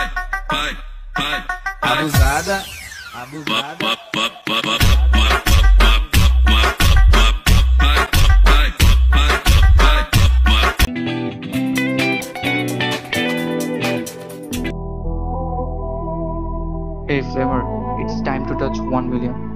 Abusada, abusada. Hey Flavor, it's time to touch 1 million.